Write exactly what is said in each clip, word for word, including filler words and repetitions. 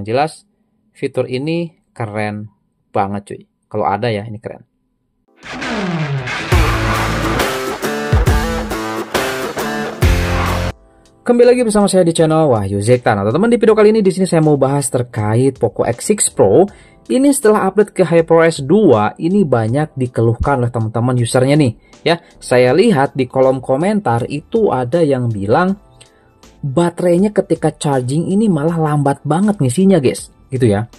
Yang jelas fitur ini keren banget cuy. Kalau ada ya, ini keren. Kembali lagi bersama saya di channel Wahyu Zekta. Nah, teman-teman, di video kali ini di sini saya mau bahas terkait Poco X enam Pro. Ini setelah update ke HyperOS dua, ini banyak dikeluhkan oleh teman-teman usernya nih. Ya, saya lihat di kolom komentar itu ada yang bilang baterainya ketika charging ini malah lambat banget ngisinya, guys. Gitu ya.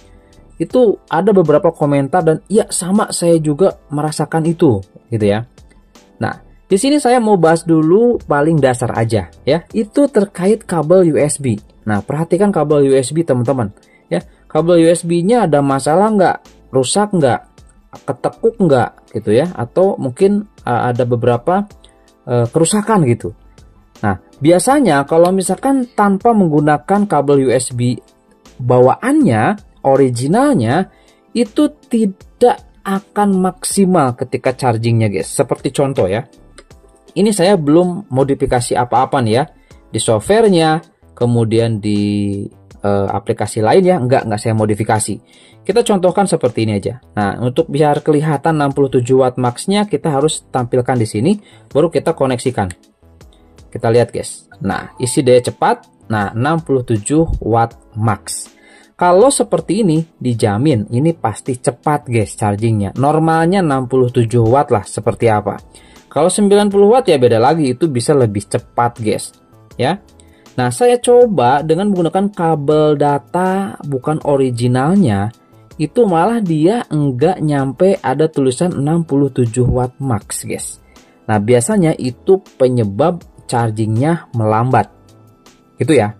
Itu ada beberapa komentar dan ya sama saya juga merasakan itu, gitu ya. Nah, di sini saya mau bahas dulu paling dasar aja ya. Itu terkait kabel U S B. Nah, perhatikan kabel U S B teman-teman ya. Kabel U S B-nya ada masalah nggak? Rusak nggak? Ketekuk nggak gitu ya? Atau mungkin uh, ada beberapa uh, kerusakan gitu. Nah, biasanya kalau misalkan tanpa menggunakan kabel U S B bawaannya, originalnya itu tidak akan maksimal ketika chargingnya, guys. Seperti contoh ya. Ini saya belum modifikasi apa-apa nih ya. Di softwarenya, kemudian di uh, aplikasi lain ya. Enggak, enggak saya modifikasi. Kita contohkan seperti ini aja. Nah, untuk biar kelihatan enam puluh tujuh watt max-nya, kita harus tampilkan di sini. Baru kita koneksikan. Kita lihat, guys. Nah, isi daya cepat. Nah, enam puluh tujuh watt max. Kalau seperti ini, dijamin ini pasti cepat, guys, chargingnya. Normalnya enam puluh tujuh watt lah, seperti apa. Kalau sembilan puluh watt ya beda lagi, itu bisa lebih cepat, guys. Ya. Nah, saya coba dengan menggunakan kabel data bukan originalnya, itu malah dia enggak nyampe ada tulisan enam puluh tujuh watt max, guys. Nah, biasanya itu penyebab chargingnya melambat. Gitu ya.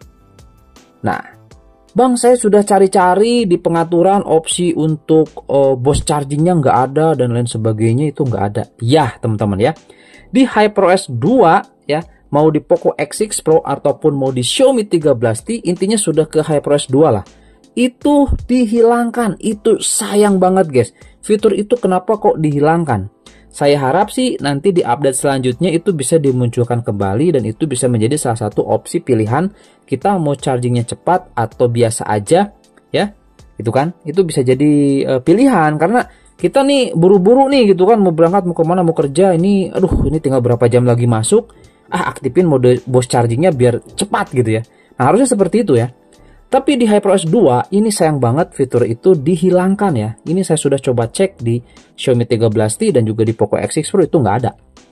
Nah, Bang, saya sudah cari-cari di pengaturan opsi untuk uh, boost chargingnya nggak ada dan lain sebagainya, itu nggak ada. Ya, teman-teman ya. Di HyperOS dua ya, mau di Poco X enam Pro ataupun mau di Xiaomi tiga belas T, intinya sudah ke HyperOS dua lah. Itu dihilangkan. Itu sayang banget, guys. Fitur itu kenapa kok dihilangkan? Saya harap sih nanti di update selanjutnya itu bisa dimunculkan kembali dan itu bisa menjadi salah satu opsi pilihan kita mau chargingnya cepat atau biasa aja ya. Itu kan, itu bisa jadi uh, pilihan karena kita nih buru-buru nih gitu kan, mau berangkat, mau kemana, mau kerja, ini aduh ini tinggal berapa jam lagi masuk, ah aktifin mode boost chargingnya biar cepat gitu ya. Nah, harusnya seperti itu ya. Tapi di HyperOS dua ini sayang banget fitur itu dihilangkan ya. Ini saya sudah coba cek di Xiaomi tiga belas T dan juga di Poco X enam Pro, itu nggak ada.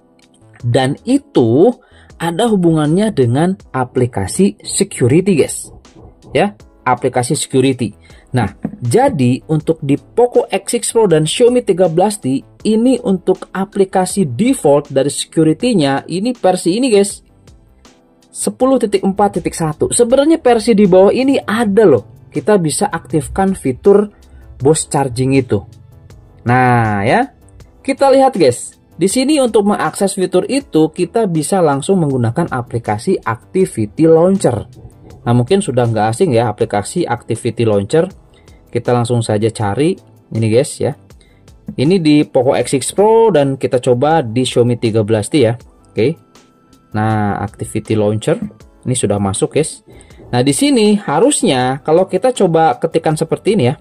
Dan itu ada hubungannya dengan aplikasi security, guys. Ya, aplikasi security. Nah, jadi untuk di Poco X enam Pro dan Xiaomi tiga belas T ini untuk aplikasi default dari security-nya ini versi ini, guys. sepuluh titik empat titik satu. Sebenarnya versi di bawah ini ada loh. Kita bisa aktifkan fitur boost charging itu. Nah, ya. Kita lihat, guys. Di sini untuk mengakses fitur itu kita bisa langsung menggunakan aplikasi Activity Launcher. Nah, mungkin sudah nggak asing ya aplikasi Activity Launcher. Kita langsung saja cari ini, guys ya. Ini di Poco X enam Pro dan kita coba di Xiaomi tiga belas T ya. Oke. Nah, Activity Launcher ini sudah masuk, guys. Nah, di sini harusnya kalau kita coba ketikan seperti ini ya,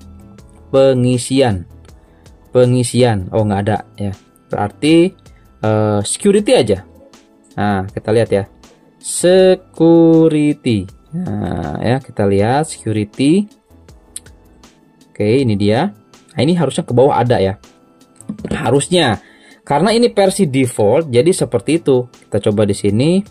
pengisian, pengisian, oh nggak ada ya, berarti uh, security aja. Nah, kita lihat ya, security. Nah, ya kita lihat security. Oke, ini dia. Nah, ini harusnya ke bawah ada ya, harusnya. Karena ini versi default, jadi seperti itu. Kita coba di sini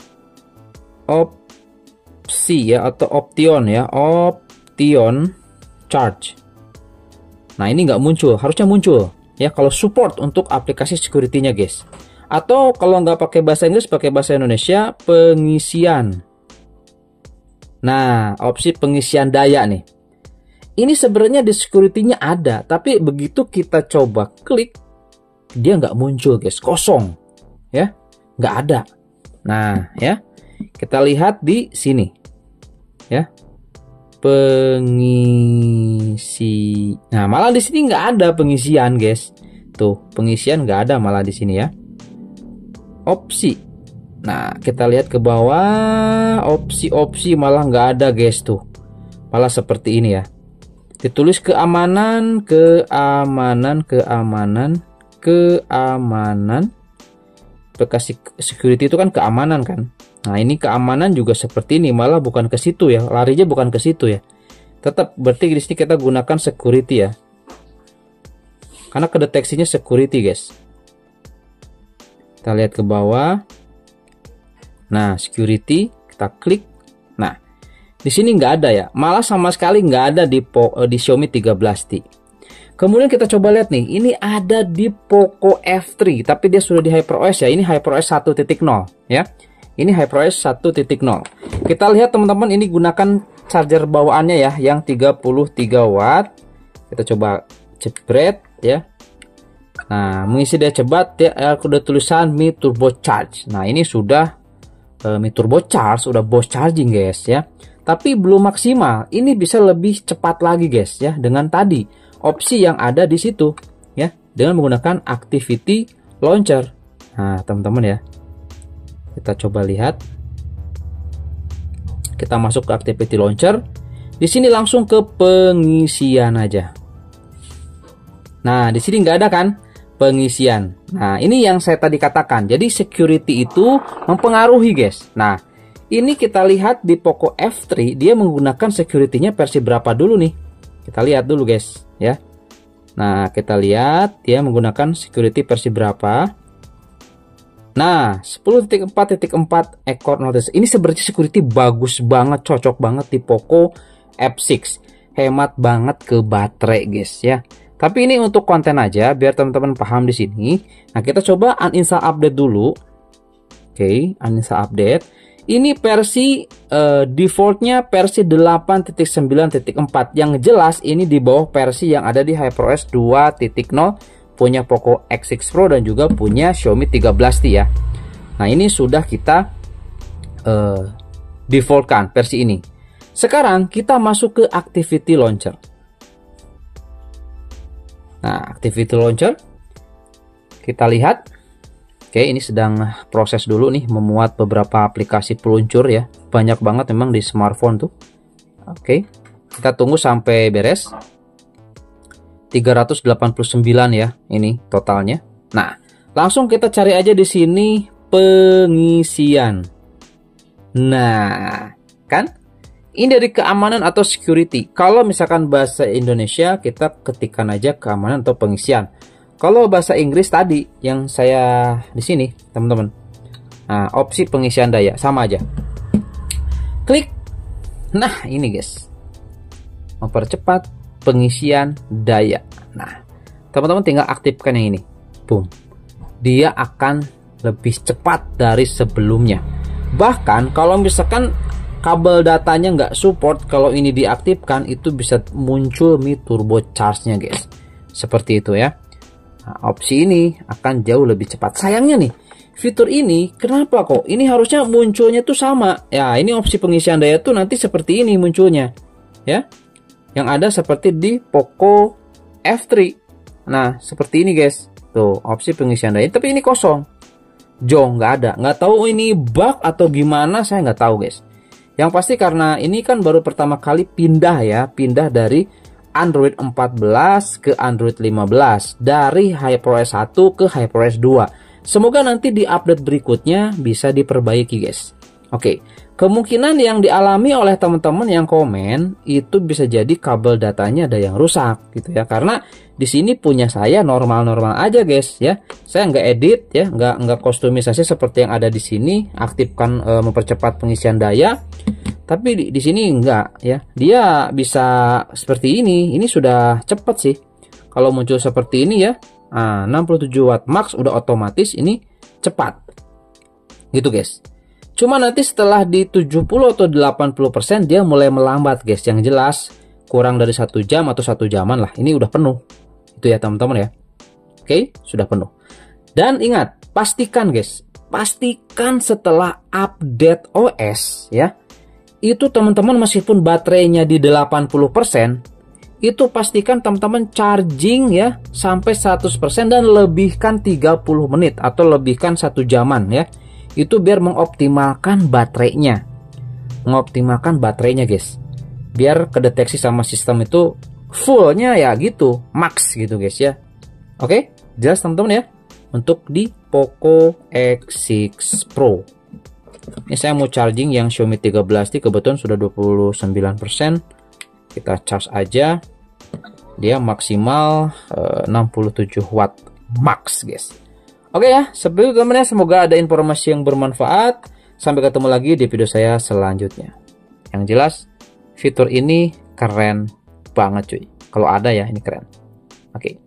opsi ya atau option ya, option charge. Nah, ini nggak muncul, harusnya muncul ya kalau support untuk aplikasi security-nya, guys. Atau kalau nggak pakai bahasa Inggris, pakai bahasa Indonesia, pengisian. Nah, opsi pengisian daya nih. Ini sebenarnya di security-nya ada, tapi begitu kita coba klik, dia nggak muncul, guys, kosong ya, nggak ada. Nah ya, kita lihat di sini ya, pengisi. Nah, malah di sini nggak ada pengisian, guys. Tuh, pengisian nggak ada malah di sini ya. Opsi. Nah, kita lihat ke bawah, opsi-opsi malah nggak ada, guys tuh. malah seperti ini ya. Ditulis keamanan, keamanan, keamanan, keamanan. Aplikasi security itu kan keamanan kan. Nah, ini keamanan juga seperti ini, malah bukan ke situ ya. Larinya bukan ke situ ya. Tetap berarti di sini kita gunakan security ya. Karena kedeteksinya security, guys. Kita lihat ke bawah. Nah, security, kita klik. Nah, di sini nggak ada ya. Malah sama sekali nggak ada di di Xiaomi tiga belas T. Kemudian kita coba lihat nih, ini ada di Poco F tiga, tapi dia sudah di HyperOS ya. Ini HyperOS satu titik nol ya. Ini HyperOS satu titik nol. Kita lihat teman-teman, ini gunakan charger bawaannya ya, yang tiga puluh tiga watt. Kita coba jebret ya. Nah, mengisi daya cepat ya, ada tulisan Mi Turbo Charge. Nah, ini sudah uh, Mi Turbo Charge, sudah Bose charging guys ya. Tapi belum maksimal. Ini bisa lebih cepat lagi guys ya, dengan tadi opsi yang ada di situ ya, dengan menggunakan Activity Launcher. Nah, teman-teman ya, kita coba lihat. Kita masuk ke Activity Launcher. Di sini langsung ke pengisian aja. Nah, di sini nggak ada kan pengisian. Nah, ini yang saya tadi katakan. Jadi security itu mempengaruhi guys. Nah, ini kita lihat di Poco F tiga, dia menggunakan security-nya versi berapa dulu nih? Kita lihat dulu guys ya. Nah, kita lihat dia menggunakan security versi berapa. Nah, sepuluh titik empat titik empat ekor notice. Ini sebenarnya security bagus banget, cocok banget di Poco F enam. Hemat banget ke baterai guys ya. Tapi ini untuk konten aja biar teman-teman paham di sini. Nah, kita coba uninstall update dulu. Oke, uninstall update. Ini versi uh, defaultnya versi delapan titik sembilan titik empat. Yang jelas ini di bawah versi yang ada di HyperOS dua titik nol, punya Poco X enam Pro dan juga punya Xiaomi tiga belas T ya. Nah, ini sudah kita uh, defaultkan versi ini. Sekarang kita masuk ke Activity Launcher. Nah, Activity Launcher kita lihat. Oke, ini sedang proses dulu nih, memuat beberapa aplikasi peluncur ya. Banyak banget memang di smartphone tuh. Oke, kita tunggu sampai beres. tiga ratus delapan puluh sembilan ya ini totalnya. Nah, langsung kita cari aja di sini pengisian. Nah, kan? Ini dari keamanan atau security. Kalau misalkan bahasa Indonesia, kita ketikkan aja keamanan atau pengisian. Kalau bahasa Inggris tadi yang saya di sini, teman-teman. Nah, opsi pengisian daya sama aja. Klik. Nah, ini guys. Mempercepat pengisian daya. Nah, teman-teman tinggal aktifkan yang ini. Boom. Dia akan lebih cepat dari sebelumnya. Bahkan kalau misalkan kabel datanya nggak support, kalau ini diaktifkan itu bisa muncul Mi Turbo Charge-nya guys. Seperti itu ya. Nah, opsi ini akan jauh lebih cepat. Sayangnya nih, fitur ini kenapa kok ini harusnya munculnya tuh sama. Ya, ini opsi pengisian daya tuh nanti seperti ini munculnya. Ya. Yang ada seperti di Poco F tiga. Nah, seperti ini guys. Tuh, opsi pengisian daya, tapi ini kosong. Jong, nggak ada. Nggak tahu ini bug atau gimana, saya nggak tahu guys. Yang pasti karena ini kan baru pertama kali pindah ya, pindah dari Android empat belas ke Android lima belas, dari HyperOS satu ke HyperOS dua. Semoga nanti di update berikutnya bisa diperbaiki guys. Oke, kemungkinan yang dialami oleh teman-teman yang komen itu bisa jadi kabel datanya ada yang rusak gitu ya. Karena di sini punya saya normal-normal aja guys ya. Saya nggak edit ya, nggak nggak kostumisasi seperti yang ada di sini. Aktifkan e, mempercepat pengisian daya. Tapi di, di sini enggak ya. Dia bisa seperti ini. Ini sudah cepat sih. Kalau muncul seperti ini ya, nah, enam puluh tujuh watt max udah otomatis ini cepat. Gitu guys. Cuma nanti setelah di tujuh puluh atau delapan puluh persen dia mulai melambat guys. Yang jelas kurang dari satu jam atau satu jaman lah. Ini udah penuh. Itu ya teman-teman ya. Oke, sudah penuh. Dan ingat, pastikan guys. Pastikan setelah update O S ya. Itu teman-teman meskipun baterainya di delapan puluh persen, itu pastikan teman-teman charging ya sampai seratus persen dan lebihkan tiga puluh menit atau lebihkan satu jaman ya. Itu biar mengoptimalkan baterainya. Mengoptimalkan baterainya guys. biar kedeteksi sama sistem itu fullnya ya gitu, max gitu guys ya. Oke, jelas teman-teman ya untuk di Poco X enam Pro. Ini saya mau charging yang Xiaomi tiga belas T, kebetulan sudah dua puluh sembilan persen. Kita charge aja. Dia maksimal uh, enam puluh tujuh watt max guys. Oke ya, seperti itu teman-teman ya, semoga ada informasi yang bermanfaat. Sampai ketemu lagi di video saya selanjutnya. Yang jelas fitur ini keren banget cuy. Kalau ada ya, ini keren. Oke.